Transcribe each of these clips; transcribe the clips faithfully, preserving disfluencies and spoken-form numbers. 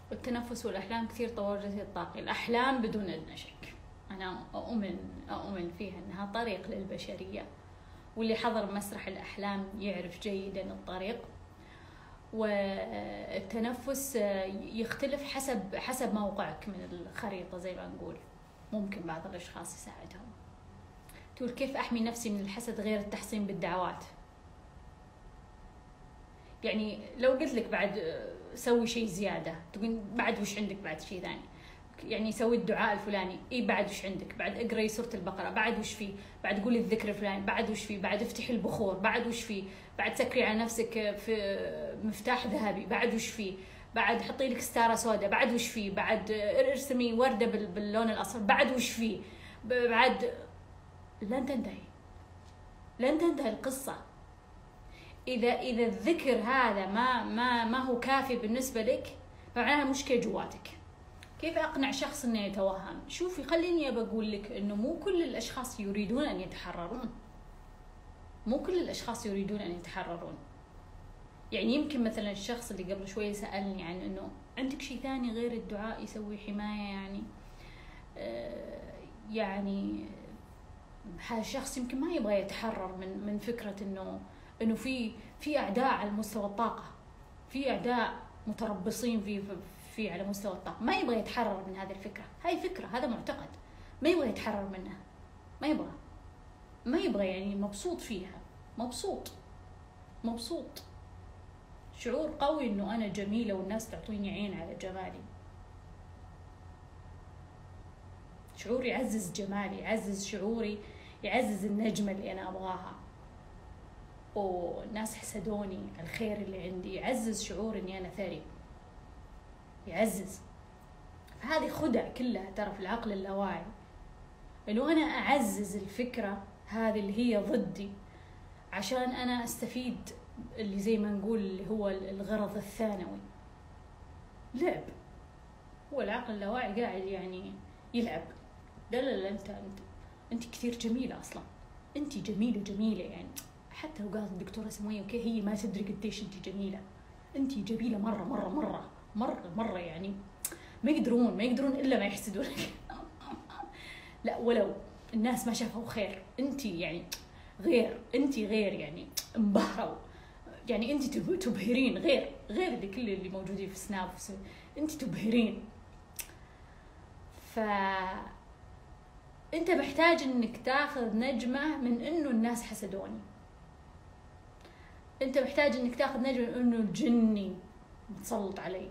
التنفس والأحلام كثير طور جسدي الطاقي. الأحلام بدون أدنى شك أنا أؤمن أؤمن فيها أنها طريق للبشرية، واللي حضر مسرح الأحلام يعرف جيدا الطريق. والتنفس يختلف حسب حسب موقعك من الخريطة زي ما نقول. ممكن بعض الأشخاص يساعدهم. تقول كيف أحمي نفسي من الحسد غير التحصين بالدعوات؟ يعني لو قلت لك بعد سوي شيء زيادة، تقول بعد وش عندك بعد شيء ثاني؟ يعني سوي الدعاء الفلاني، إيه بعد وش عندك؟ بعد اقرأي سورة البقرة، بعد وش فيه؟ بعد قولي الذكر الفلاني، بعد وش فيه؟ بعد افتحي البخور، بعد وش فيه؟ بعد سكري على نفسك في مفتاح ذهبي، بعد وش فيه؟ بعد حطي لك ستارة سوداء، بعد وش فيه؟ بعد ارسمي وردة باللون الأصفر، بعد وش فيه؟ بعد لن تنتهي لن تنتهي القصة. إذا إذا الذكر هذا ما ما ما هو كافي بالنسبة لك، فمعناها مشكلة جواتك. كيف أقنع شخص إنه يتوهم؟ شوفي، خليني بقول لك إنه مو كل الأشخاص يريدون أن يتحررون. مو كل الأشخاص يريدون أن يتحررون. يعني يمكن مثلا الشخص اللي قبل شوية سألني عن إنه عندك شيء ثاني غير الدعاء يسوي حماية، يعني آه يعني هذا الشخص يمكن ما يبغى يتحرر من من فكرة إنه إنه في في أعداء على مستوى الطاقة، في أعداء متربصين في في على مستوى الطاقة، ما يبغى يتحرر من هذه الفكرة. هاي فكرة، هذا معتقد، ما يبغى يتحرر منها، ما يبغى ما يبغى يعني مبسوط فيها، مبسوط مبسوط شعور قوي إنه أنا جميلة والناس تعطيني عين على جمالي، شعور يعزز جمالي، يعزز شعوري، يعزز النجمة اللي أنا أبغاها. والناس حسدوني الخير اللي عندي، يعزز شعور إني أنا ثري، يعزز. فهذه خدع كلها ترى في العقل اللاواعي، إنه أنا أعزز الفكرة هذه اللي هي ضدي عشان أنا أستفيد، اللي زي ما نقول اللي هو الغرض الثانوي. لعب، هو العقل اللاواعي قاعد يعني يلعب. لا لا لا، أنت أنت أنت كثير جميلة أصلا، أنت جميلة جميلة يعني حتى لو قالت الدكتورة سمية اوكي هي ما تدري قديش انت جميله، انت جميله مره مره مره مره مره، يعني ما يقدرون ما يقدرون الا ما يحسدونك. لا، ولو الناس ما شافوا خير، انت يعني غير، انت غير، يعني انبهروا، يعني انت تبهرين، غير غير اللي كل اللي موجودين في سناب، انت تبهرين. ف انت محتاج انك تاخذ نجمه من انه الناس حسدوني، انت محتاج انك تاخذ نجم انه الجني متسلط علي.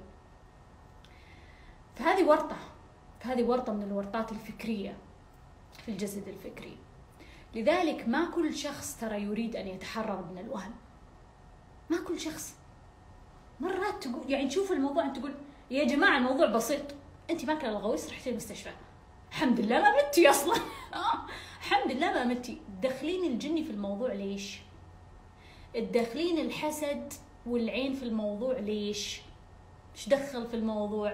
فهذه ورطة فهذه ورطة من الورطات الفكرية في الجسد الفكري. لذلك ما كل شخص ترى يريد ان يتحرر من الوهم، ما كل شخص. مرات تقول يعني تشوف الموضوع انت تقول يا جماعة الموضوع بسيط، انت ماكله الغويص رحتي المستشفى، الحمد لله ما متي اصلا. الحمد لله ما متي. دخلين الجني في الموضوع ليش؟ الداخلين الحسد والعين في الموضوع ليش؟ ايش دخل في الموضوع؟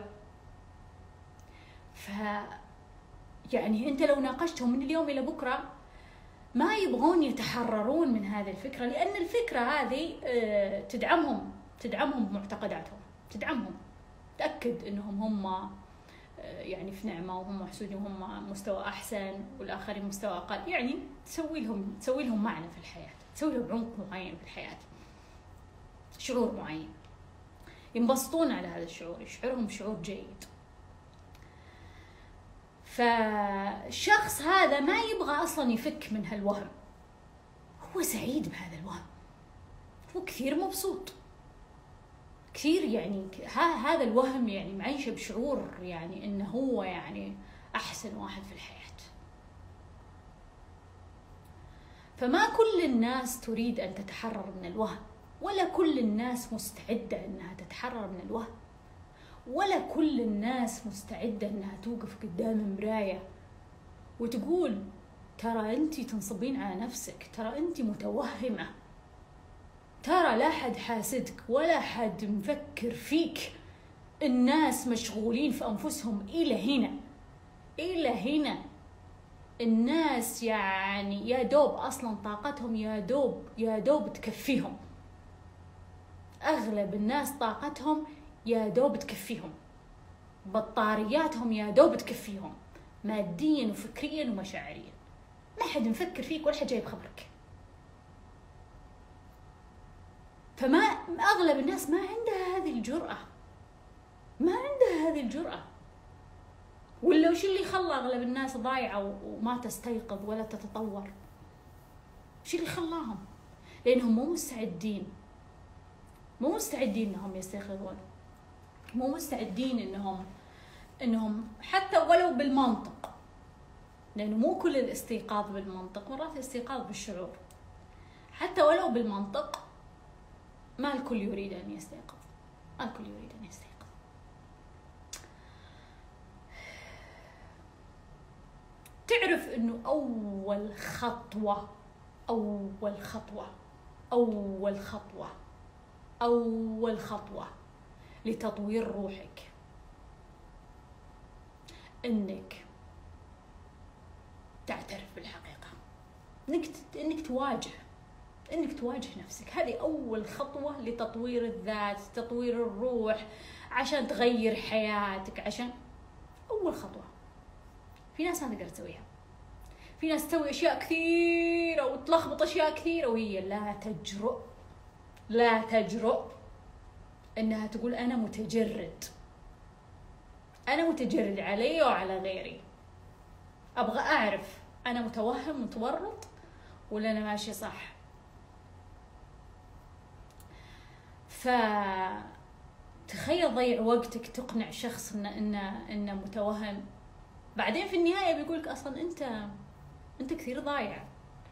ف يعني انت لو ناقشتهم من اليوم الى بكره ما يبغون يتحررون من هذه الفكره، لان الفكره هذه تدعمهم تدعمهم بمعتقداتهم، تدعمهم، تاكد انهم هم يعني في نعمه وهم محسودين وهم مستوى احسن والاخرين مستوى اقل، يعني تسوي لهم تسوي لهم معنى في الحياه، تسوي لهم عمق معين في الحياة، شعور معين، ينبسطون على هذا الشعور، يشعرهم بشعور جيد. فالشخص هذا ما يبغى أصلا يفك من هالوهم، هو سعيد بهذا الوهم، هو كثير مبسوط كثير، يعني هذا الوهم يعني معيشه بشعور يعني إنه هو يعني أحسن واحد في الحياة. فما كل الناس تريد أن تتحرر من الوهم، ولا كل الناس مستعدة أنها تتحرر من الوهم، ولا كل الناس مستعدة أنها توقف قدام مراية وتقول ترى أنت تنصبين على نفسك، ترى أنت متوهمة، ترى لا حد حاسدك ولا حد مفكر فيك، الناس مشغولين في أنفسهم إلى هنا إلى هنا. الناس يعني يا دوب أصلا طاقتهم يا دوب يا دوب تكفيهم، أغلب الناس طاقتهم يا دوب تكفيهم، بطارياتهم يا دوب تكفيهم ماديا وفكريا ومشاعريا، ما حد مفكر فيك ولا حد جايب خبرك. فما اغلب الناس ما عندها هذه الجرأة، ما عندها هذه الجرأة. ولا وش اللي خلى اغلب الناس ضايعة وما تستيقظ ولا تتطور؟ وش اللي خلاهم؟ لانهم مو مستعدين، مو مستعدين انهم يستيقظون، مو مستعدين انهم انهم حتى ولو بالمنطق، لانه مو كل الاستيقاظ بالمنطق، مرات الاستيقاظ بالشعور. حتى ولو بالمنطق ما الكل يريد ان يستيقظ، ما الكل يريد ان يستيقظ. تعرف انه اول خطوة اول خطوة اول خطوة اول خطوة لتطوير روحك انك تعترف بالحقيقة، انك انك تواجه انك تواجه نفسك. هذه اول خطوة لتطوير الذات، تطوير الروح، عشان تغير حياتك، عشان اول خطوة. في ناس ما تقدر تسويها، في ناس تسوي اشياء كثيرة وتلخبط اشياء كثيرة وهي لا تجرؤ لا تجرؤ انها تقول انا متجرد، انا متجرد علي وعلى غيري، ابغى اعرف انا متوهم متورط ولا انا ماشي صح. فتخيل ضيع وقتك تقنع شخص انه انه انه متوهم، بعدين في النهاية بيقولك اصلا انت انت كثير ضايع.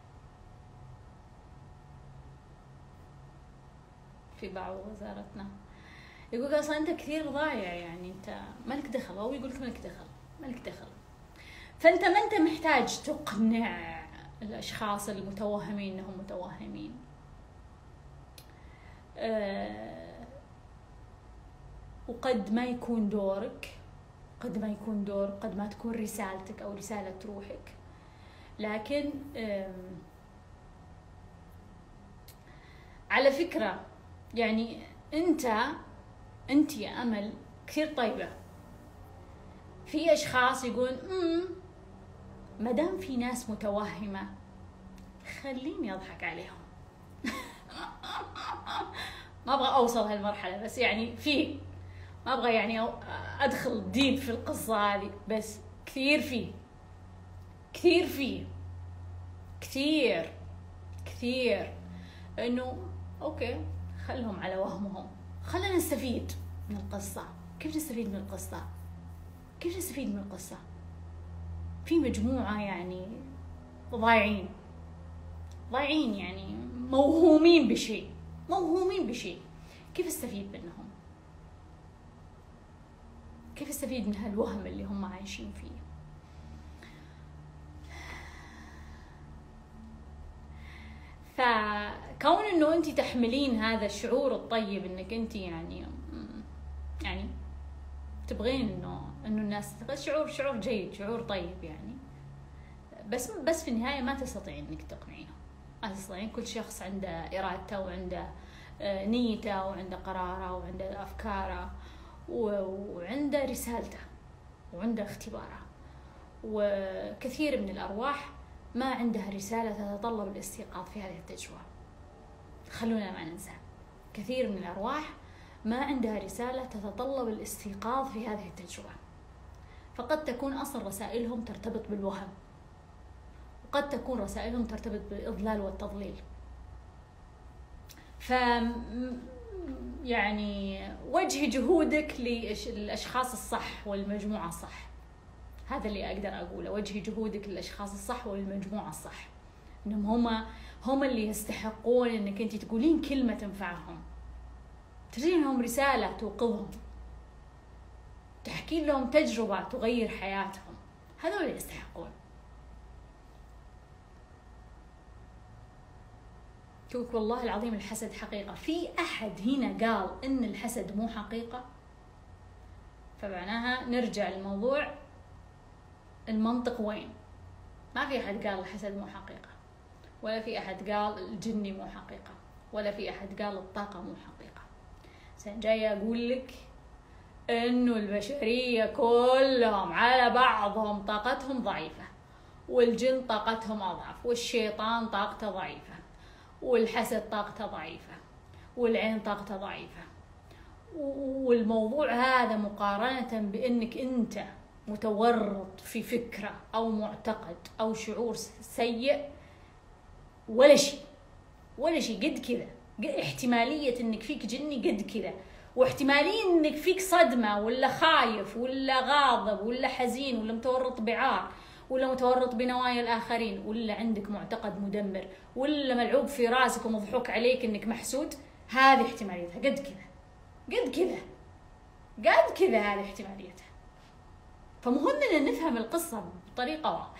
في بعض وزارتنا يقولك اصلا انت كثير ضايع، يعني انت مالك دخل، هو يقولك مالك دخل مالك دخل. فانت ما انت محتاج تقنع الاشخاص المتوهمين انهم متوهمين. أه وقد ما يكون دورك، قد ما يكون دور، قد ما تكون رسالتك او رسالة روحك، لكن على فكرة يعني انت انت يا امل كثير طيبة. في اشخاص يقول امم ما دام في ناس متوهمة خليني اضحك عليهم. ما ابغى اوصل هالمرحلة، بس يعني في ما ابغى يعني ادخل ديب في القصة هذه، بس كثير فيه كثير فيه كثير كثير انه اوكي خلهم على وهمهم، خلينا نستفيد من القصة. كيف نستفيد من القصة؟ كيف نستفيد من القصة؟ في مجموعة يعني ضايعين ضايعين يعني موهومين بشيء موهومين بشيء كيف استفيد منهم؟ كيف استفيد من هالوهم اللي هم عايشين فيه؟ فكون انه انت تحملين هذا الشعور الطيب انك انت يعني يعني تبغين انه انه الناس شعور شعور جيد، شعور طيب يعني، بس بس في النهاية ما تستطيعين انك تقنعينهم، ما تستطيعين. كل شخص عنده ارادته وعنده نيته وعنده قراره وعنده افكاره وعنده رسالته وعنده اختباره. وكثير من الارواح ما عندها رسالة تتطلب الاستيقاظ في هذه التجربة. خلونا ما ننسى، كثير من الأرواح ما عندها رسالة تتطلب الاستيقاظ في هذه التجربة، فقد تكون أصلا رسائلهم ترتبط بالوهم، وقد تكون رسائلهم ترتبط بالإضلال والتضليل. ف يعني وجه جهودك للأشخاص الصح والمجموعة الصح، هذا اللي أقدر أقوله. وجهي جهودك للأشخاص الصح والمجموعة الصح، إنهم هما هم اللي يستحقون إنك أنت تقولين كلمة تنفعهم، ترسلين لهم رسالة توقظهم، تحكي لهم تجربة تغير حياتهم. هذول اللي يستحقون. تقولك والله العظيم الحسد حقيقة. في أحد هنا قال إن الحسد مو حقيقة؟ فمعناها نرجع للموضوع، المنطق وين؟ ما في أحد قال الحسد مو حقيقة، ولا في أحد قال الجني مو حقيقة، ولا في أحد قال الطاقة مو حقيقة. سأنا جاية أقول لك انه البشرية كلهم على بعضهم طاقتهم ضعيفة، والجن طاقتهم اضعف، والشيطان طاقته ضعيفة، والحسد طاقته ضعيفة، والعين طاقته ضعيفة. والموضوع هذا مقارنة بانك انت متورط في فكرة او معتقد او شعور سيء ولا شيء، ولا شيء. قد كذا احتمالية انك فيك جني قد كذا، واحتمالية انك فيك صدمة ولا خايف ولا غاضب ولا حزين ولا متورط بعار ولا متورط بنوايا الآخرين ولا عندك معتقد مدمر ولا ملعوب في راسك ومضحوك عليك انك محسود، هذه احتماليتها قد كذا، قد كذا، قد كذا، هذه احتماليتها. فمهم ان نفهم القصة بطريقة واضحة.